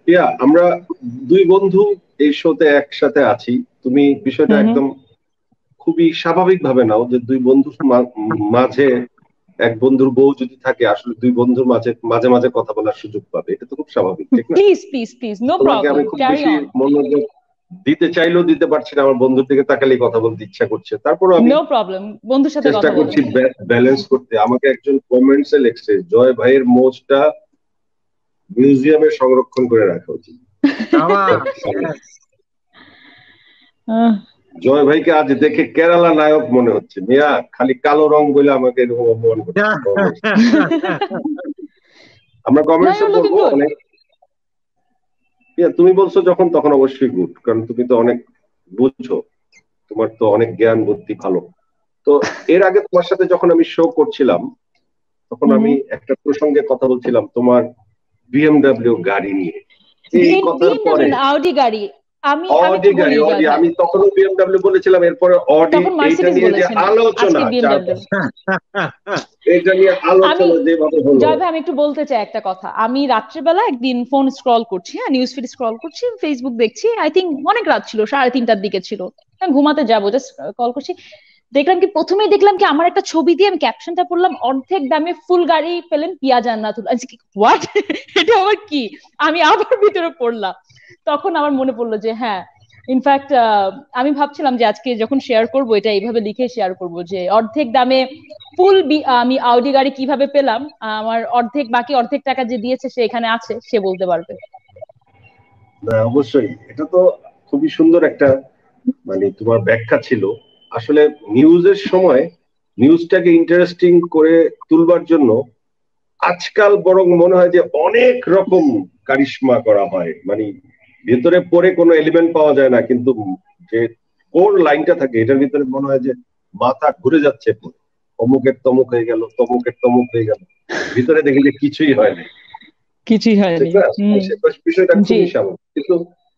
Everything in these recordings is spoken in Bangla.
আমরা দুই বন্ধু এই শোতে একসাথে আছি। তুমি বিষয়টা একদম খুবই স্বাভাবিক ভাবে নাও যে দুই বন্ধুর মাঝে এক বন্ধুর বউ যদি থাকে, আসলে দুই বন্ধুর মাঝে মাঝে মাঝে কথা বলার সুযোগ পাবে, এটা তো খুব স্বাভাবিক, ঠিক না? প্লিজ প্লিজ প্লিজ, নো তোমাকে আমি প্রবলেম, খুব ক্যারি বেশি অন। মনোযোগ দিতে চাইলেও দিতে পারছি না, আমার বন্ধুর দিকে তাকালেই কথা বলতে ইচ্ছা করছে, তারপরও আমি নো প্রবলেম, বন্ধুর সাথে চেষ্টা কথা বলুন। করছি ব্যালেন্স করতে। আমাকে একজন কমেন্টসে লিখছে, জয় ভাইয়ের মোজটা মিউজিয়ামে সংরক্ষণ করে রাখা উচিত। জয় ভাইকে আজ দেখে কেরালা নায়ক মনে হচ্ছে। মিয়া খালি কালো রং বলে আমাকে এরকম অপমান করছে। আমরা কমেন্টসে পড়বো অনেক। তুমি বলছো যখন, তখন অবশ্যই গুড, কারণ তুমি তো অনেক বুঝছো, তোমার তো অনেক জ্ঞান বুদ্ধি ভালো। তো এর আগে তোমার সাথে যখন আমি শো করছিলাম, তখন আমি একটা প্রসঙ্গে কথা বলছিলাম তোমার বিএমডব্লিউ গাড়ি নিয়ে। এই কথার পরে আউডি গাড়ি, অডি গাড়ি, অডি, আমি তখনও বিএমডব্লিউ বলেছিলাম, এরপরে অডি, এইটা নিয়ে যে আলোচনা, এইটা নিয়ে আলোচনা যেভাবে হলো। জয় ভাই, আমি একটু বলতে চাই একটা কথা। আমি রাত্রেবেলা একদিন ফোন স্ক্রল করছি, হ্যাঁ, নিউজ ফিড স্ক্রল করছি, ফেসবুক দেখছি, আই থিঙ্ক অনেক রাত ছিল, 3:30টার দিকে ছিল, আমি ঘুমাতে যাবো, জাস্ট কল করছি, দেখলাম কি, প্রথমেই দেখলাম কি, আমার একটা ছবি দিয়ে আমি ক্যাপশনটা পড়লাম, অর্ধেক দামে ফুল গাড়ি পেলেন পিয়া জান্নাতুল। হোয়াট, এটা আবার কি? আমি আবার ভিতরে পড়লাম, তখন আমার মনে পড়লো যে হ্যাঁ, ইনফ্যাক্ট আমি ভাবছিলাম যে আজকে যখন শেয়ার করব, এটা এইভাবে লিখে শেয়ার করব যে অর্ধেক দামে ফুল আমি আউডি গাড়ি কিভাবে পেলাম, আমার অর্ধেক, বাকি অর্ধেক টাকা যে দিয়েছে সে এখানে আছে, সে বলতে পারবে। অবশ্যই, এটা তো খুবই সুন্দর একটা মানে তোমার ব্যাখ্যা ছিল। আসলে নিউজের সময় নিউজটাকে ইন্টারেস্টিং করে তুলবার জন্য আজকাল বরং মনে হয় যে অনেক রকম কারিশমা করা হয়, মানে ভেতরে পড়ে কোনো এলিমেন্ট পাওয়া যায় না, কিন্তু যে কোর লাইনটা থাকে এটার ভিতরে মনে হয় যে মাথা ঘুরে যাচ্ছে, অমুকের তমুক হয়ে গেল, তমুকের তমুক হয়ে গেল, ভিতরে দেখি যে কিছুই হয় না, কিছুই হয়নি। বিষয়টা খুবই স্বাভাবিক। কিন্তু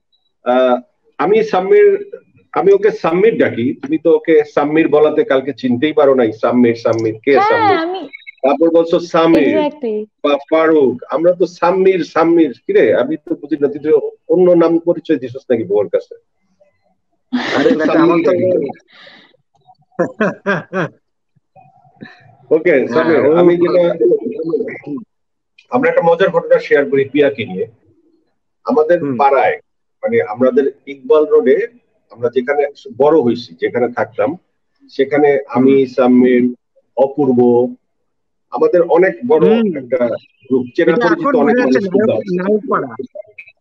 আমি ওকে সাম্মির ডাকি, তুমি তো ওকে সাম্মির বলাতে কালকে চিনতেই পারো নাই। সাম্মির, সাম্মির কে? সাম্মির, তারপর বলছো সামির বা ফারুক, আমরা তো সাম্মির সাম্মির, কিরে আমি তো বুঝি না, তুই অন্য নাম পরিচয় দিছিস নাকি বউর কাছে? ওকে সামির, আমি যেটা, আমরা একটা মজার ঘটনা শেয়ার করি পিয়াকে নিয়ে। আমাদের পাড়ায়, মানে আমাদের ইকবাল রোডে, আমরা যেখানে বড় হয়েছি, যেখানে থাকতাম, সেখানে আমি, সাম্মির, অপূর্ব, আমাদের অনেক বড় একটা গ্রুপ, চেনা পরিচিত অনেক মানুষ।